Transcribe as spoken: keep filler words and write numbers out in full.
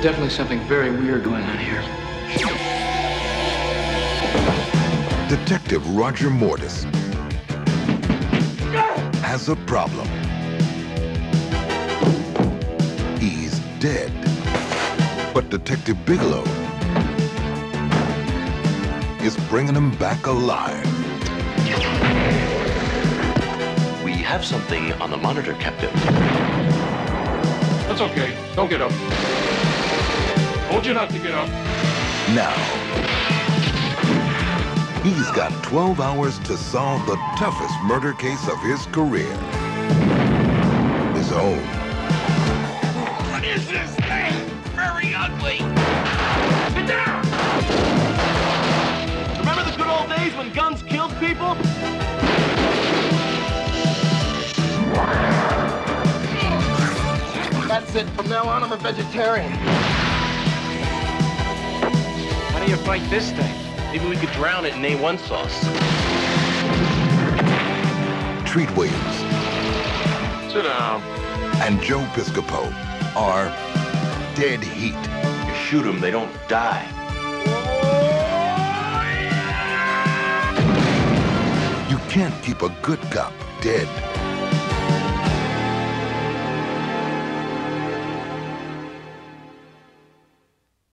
definitely something very weird going on here. Detective Roger Mortis has a problem. He's dead. But Detective Bigelow is bringing him back alive. We have something on the monitor, Captain. That's okay. Don't get up. Told you not to get up. Now, he's got twelve hours to solve the toughest murder case of his career. His own. What is this thing? Very ugly. Get down! Remember the good old days when guns killed people? That's it. From now on, I'm a vegetarian. How do you fight this thing? Maybe we could drown it in A one sauce. Treat Williams Sit down. and Joe Piscopo are dead heat. You shoot them, they don't die. You can't keep a good cop dead.